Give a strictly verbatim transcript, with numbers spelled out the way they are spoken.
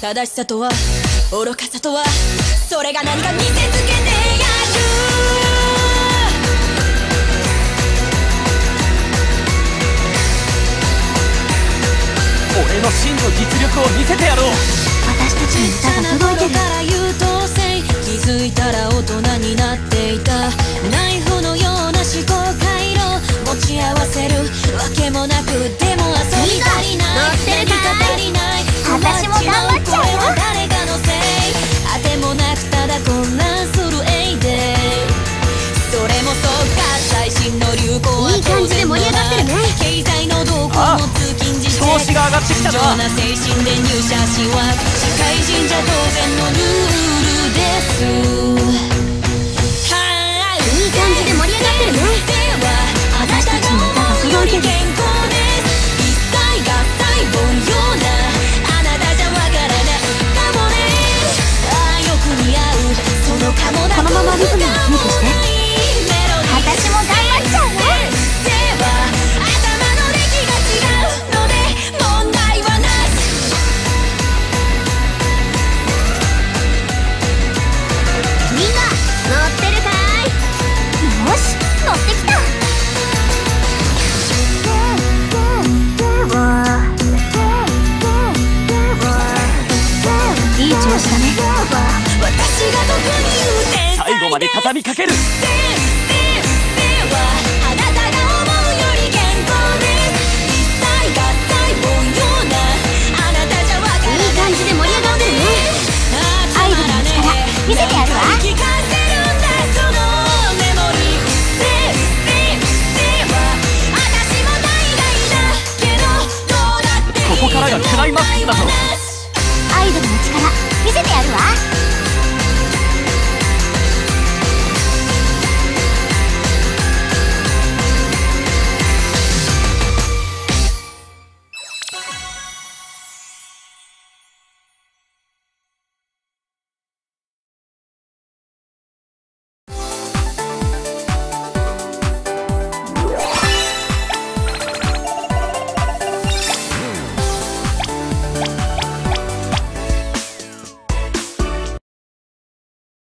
正しさとは愚かさとは、それが何か見せつけてやる。 俺の真の実力を見せてやろう。 私たちの歌が届いてる。 から優等生、気づいたら大人になっていた。ナイフのような思考回路持ち合わせるわけもなく、でも遊び足りない、何か足りない。 私も頑張っちゃうよ。 これは誰かのせい、あてもなくただ混乱するエイデイ。それもそうか、最新の流行はいい感じで盛り上がってるね。 経済の動向も通勤時調子が上がってきたな。 純情な精神で入社しは社会人じゃ当然のルールです。はい、 いい感じで盛り上がってるね。 では私たちの歌が届いてる。 健康です。一切合切凡ようなあなたじゃわからないかもね。ああよく似合うそのかもな。 このままリズムをキープして。私も頑張っちゃうよ。 では頭の出来が違うので問題はなし。 みんな乗ってるかい。よし、乗ってきた。いい調子だね。 私が特に言うて最後まで畳みかける。